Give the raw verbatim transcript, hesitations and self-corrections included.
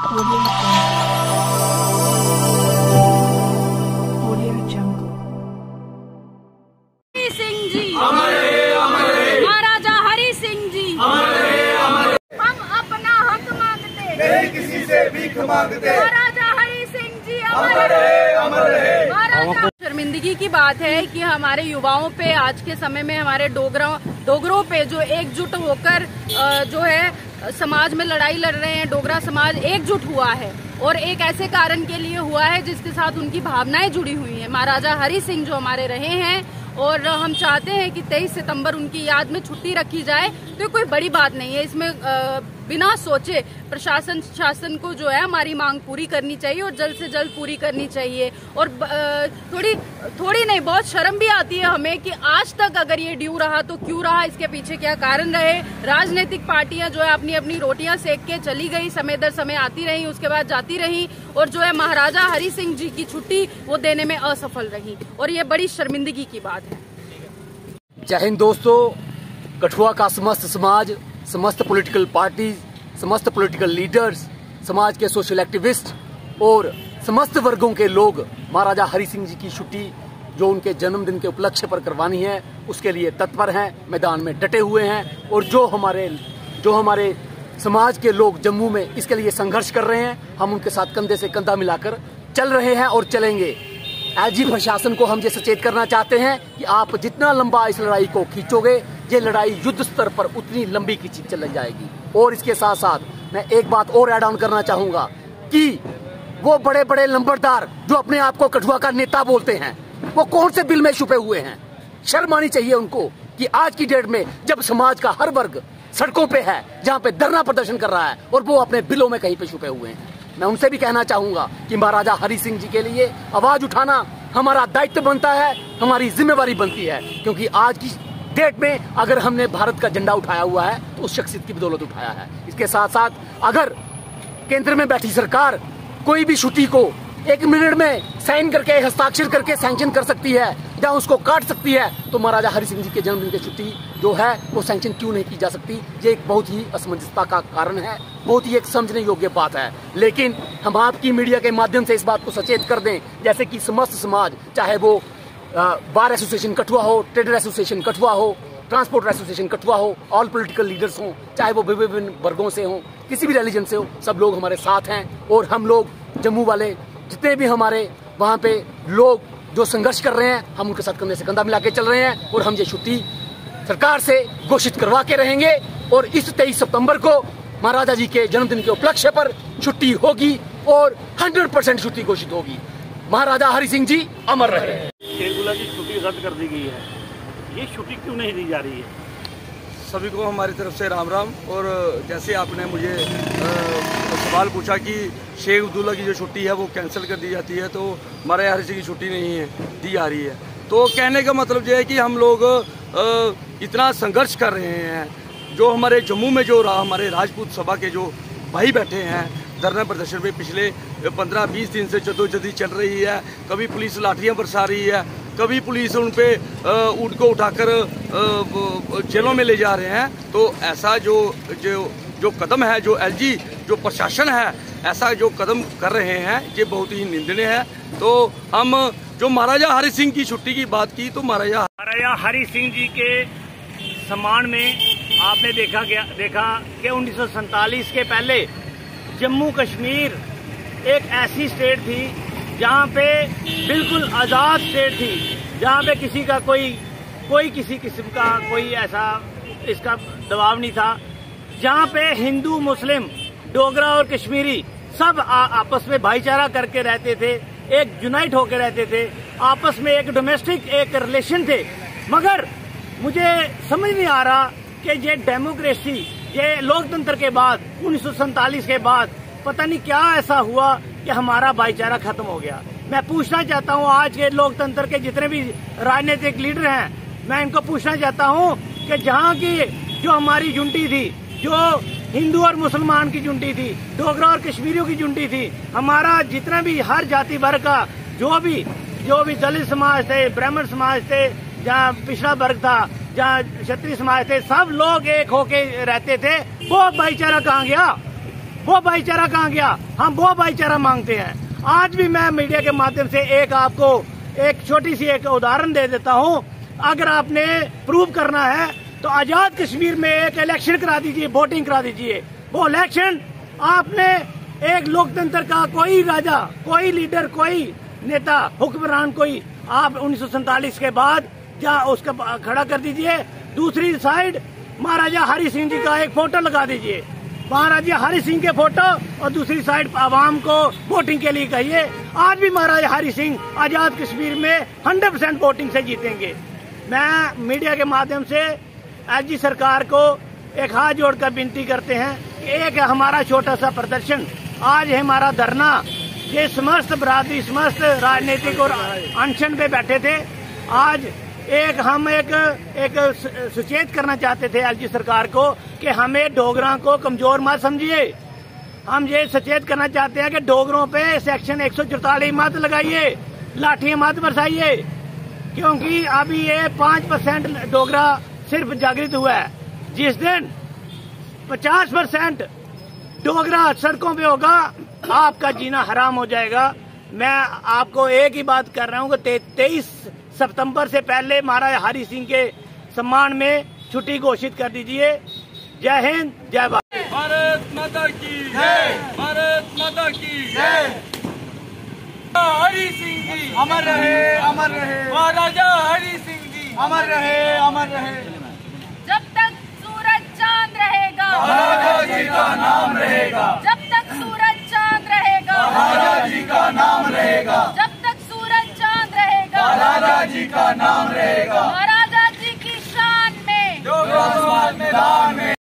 सिंह जी अमर है, अमर है। महाराजा हरि सिंह जी अमर है, अमर है। हम अपना हक मांगते नहीं किसी से भीख मांगते। महाराजा हरि सिंह जी अमर है, अमर है। शर्मिंदगी की बात है कि हमारे युवाओं पे आज के समय में हमारे डोगरा डोगरों पे जो एकजुट होकर जो है समाज में लड़ाई लड़ रहे हैं, डोगरा समाज एकजुट हुआ है और एक ऐसे कारण के लिए हुआ है जिसके साथ उनकी भावनाएं जुड़ी हुई हैं। महाराजा हरि सिंह जो हमारे रहे हैं और हम चाहते हैं कि तेईस सितंबर उनकी याद में छुट्टी रखी जाए, तो कोई बड़ी बात नहीं है। इसमें आ, बिना सोचे प्रशासन शासन को जो है हमारी मांग पूरी करनी चाहिए और जल्द से जल्द पूरी करनी चाहिए। और आ, थोड़ी थोड़ी नहीं बहुत शर्म भी आती है हमें कि आज तक अगर ये ड्यू रहा तो क्यों रहा, इसके पीछे क्या कारण रहे। राजनीतिक पार्टियां जो है अपनी अपनी रोटियां सेक के चली गई, समय दर समय आती रही, उसके बाद जाती रही और जो है महाराजा हरि सिंह जी की छुट्टी वो देने में असफल रही और ये बड़ी शर्मिंदगी की बात है। जय हिंद दोस्तों, कठुआ का समस्त समाज, समस्त पॉलिटिकल पार्टी, समस्त पॉलिटिकल लीडर्स, समाज के सोशल एक्टिविस्ट और समस्त वर्गों के लोग महाराजा हरि सिंह जी की छुट्टी जो उनके जन्मदिन के उपलक्ष्य पर करवानी है उसके लिए तत्पर हैं, मैदान में डटे हुए हैं। और जो हमारे जो हमारे समाज के लोग जम्मू में इसके लिए संघर्ष कर रहे हैं, हम उनके साथ कंधे से कंधा मिलाकर चल रहे हैं और चलेंगे। एलजी प्रशासन को हम ये सचेत करना चाहते हैं कि आप जितना लंबा इस लड़ाई को खींचोगे, ये लड़ाई युद्ध स्तर पर उतनी लंबी खींची चली जाएगी। और इसके साथ साथ मैं एक बात और ऐड ऑन करना चाहूंगा कि वो बड़े बड़े लंबरदार जो अपने आप को कठुआ का नेता बोलते हैं, वो कौन से बिल में छुपे हुए हैं? शर्म आनी चाहिए उनको कि आज की डेट में जब समाज का हर वर्ग सड़कों पे है, जहाँ पे धरना प्रदर्शन कर रहा है और वो अपने बिलों में कहीं पे छुपे हुए हैं। मैं उनसे भी कहना चाहूंगा कि महाराजा हरि सिंह जी के लिए आवाज उठाना हमारा दायित्व बनता है, हमारी जिम्मेवारी बनती है, क्योंकि आज की डेट में अगर हमने भारत का झंडा उठाया हुआ है तो उस शख्सियत की बदौलत उठाया है। इसके साथ साथ अगर केंद्र में बैठी सरकार कोई भी छुट्टी को एक मिनट में साइन करके हस्ताक्षर करके सैंक्शन कर सकती है या उसको काट सकती है, तो महाराजा हरि सिंह जी के जन्मदिन की छुट्टी जो है वो सैंक्शन क्यों नहीं की जा सकती? ये एक बहुत ही असमंजसता का कारण है, बहुत ही एक समझने योग्य बात है। लेकिन हम आपकी मीडिया के माध्यम से इस बात को सचेत कर दें, जैसे कि समस्त समाज, चाहे वो बार एसोसिएशन कठुआ हो, ट्रेडर एसोसिएशन कठुआ हो, ट्रांसपोर्ट एसोसिएशन कठुआ हो, ऑल पॉलिटिकल लीडर्स हों, चाहे वो विभिन्न वर्गों से हों, किसी भी रिलीजन से हो, सब लोग हमारे साथ हैं। और हम लोग जम्मू वाले जितने भी हमारे वहाँ पे लोग जो संघर्ष कर रहे हैं, हम उनके साथ कंधे से कंधा मिला के चल रहे हैं और हम ये छुट्टी सरकार से घोषित करवा के रहेंगे। और इस तेईस सितंबर को महाराजा जी के जन्मदिन के उपलक्ष्य पर छुट्टी होगी और हंड्रेड परसेंट छुट्टी घोषित होगी। महाराजा हरि सिंह जी अमर रहे। शेरगुला की छुट्टी रद्द कर दी गई है, ये छुट्टी क्यों नहीं दी जा रही है? सभी को हमारी तरफ से राम राम। और जैसे आपने मुझे सवाल पूछा कि शेख अब्दुल्ला की जो छुट्टी है वो कैंसिल कर दी जाती है, तो महाराजा हरि सिंह की छुट्टी नहीं है दी जा रही है, तो कहने का मतलब ये है कि हम लोग इतना संघर्ष कर रहे हैं। जो हमारे जम्मू में जो हमारे राजपूत सभा के जो भाई बैठे हैं धरना प्रदर्शन में, पिछले पंद्रह बीस दिन से जद्दोजहद चल रही है। कभी पुलिस लाठियां बरसा रही है, कभी पुलिस उन पे उनको उठाकर जेलों में ले जा रहे हैं। तो ऐसा जो जो जो कदम है, जो एलजी जो प्रशासन है ऐसा जो कदम कर रहे हैं, ये बहुत ही निंदनीय है। तो हम जो महाराजा हरि सिंह की छुट्टी की बात की, तो महाराजा महाराजा हरि सिंह जी के सम्मान में आपने देखा गया देखा कि उन्नीस सौ सैंतालीस के पहले जम्मू कश्मीर एक ऐसी स्टेट थी जहाँ पे बिल्कुल आज़ाद स्टेट थी, जहाँ पे किसी का कोई कोई किसी किस्म का कोई ऐसा इसका दबाव नहीं था, जहाँ पे हिंदू मुस्लिम डोगरा और कश्मीरी सब आ, आपस में भाईचारा करके रहते थे, एक यूनाइट होकर रहते थे, आपस में एक डोमेस्टिक एक रिलेशन थे। मगर मुझे समझ नहीं आ रहा कि ये डेमोक्रेसी, ये लोकतंत्र के बाद उन्नीस सौ सैंतालीस के बाद पता नहीं क्या ऐसा हुआ कि हमारा भाईचारा खत्म हो गया। मैं पूछना चाहता हूँ आज के लोकतंत्र के जितने भी राजनीतिक लीडर हैं, मैं इनको पूछना चाहता हूँ कि जहाँ की जो हमारी यूनिटी थी, जो हिंदू और मुसलमान की यूनिटी थी, डोगरा और कश्मीरियों की यूनिटी थी, हमारा जितना भी हर जाति वर्ग का जो भी जो भी दलित समाज थे, ब्राह्मण समाज थे, जहाँ पिछड़ा वर्ग था, जहाँ क्षत्रिय समाज थे, सब लोग एक होके रहते थे, वो भाईचारा कहाँ गया? वो भाईचारा कहाँ गया? हम वो भाईचारा मांगते हैं। आज भी मैं मीडिया के माध्यम से एक आपको एक छोटी सी एक उदाहरण दे देता हूँ। अगर आपने प्रूव करना है तो आजाद कश्मीर में एक इलेक्शन करा दीजिए, वोटिंग करा दीजिए। वो इलेक्शन आपने एक लोकतंत्र का कोई राजा, कोई लीडर, कोई नेता, हुक्मरान कोई आप उन्नीस सौ सैतालीस के बाद क्या उसका खड़ा कर दीजिए। दूसरी साइड महाराजा हरि सिंह जी का एक फोटो लगा दीजिए, महाराजा हरि सिंह के फोटो, और दूसरी साइड आवाम को वोटिंग के लिए कहिए। आज भी महाराजा हरि सिंह आजाद कश्मीर में हंड्रेड परसेंट वोटिंग से जीतेंगे। मैं मीडिया के माध्यम से एलजी सरकार को एक हाथ जोड़कर विनती करते हैं कि एक हमारा छोटा सा प्रदर्शन, आज है हमारा धरना, ये समस्त बरादरी, समस्त राजनीतिक और अनशन पे बैठे थे। आज एक हम एक एक सचेत करना चाहते थे एलजी सरकार को कि हमें डोगरा को कमजोर मत समझिए। हम ये सचेत करना चाहते हैं कि डोगरों पे सेक्शन एक सौ चौतालीस मत लगाइए, लाठियां मत बरसाइए, क्योंकि अभी ये पांच परसेंट डोगरा सिर्फ जागृत हुआ है। जिस दिन पचास परसेंट डोगरा सड़कों पे होगा, आपका जीना हराम हो जाएगा। मैं आपको एक ही बात कर रहा हूँ कि तेईस सितंबर से पहले महाराजा हरि सिंह के सम्मान में छुट्टी घोषित कर दीजिए। जय हिंद, जय भारत। भारत माता की जय, भारत माता की जय। हरि सिंह जी अमर रहे, अमर रहे। महाराजा हरि सिंह जी अमर रहे, अमर रहे। जब तक सूरज चांद रहेगा, महाराजा जी का नाम रहेगा। जब तक सूरज चांद रहेगा, महाराजा जी का नाम रहेगा। जब तक सूरज चांद रहेगा, महाराजा जी का नाम रहेगा। महाराजा जी की शान में, जो मैदान में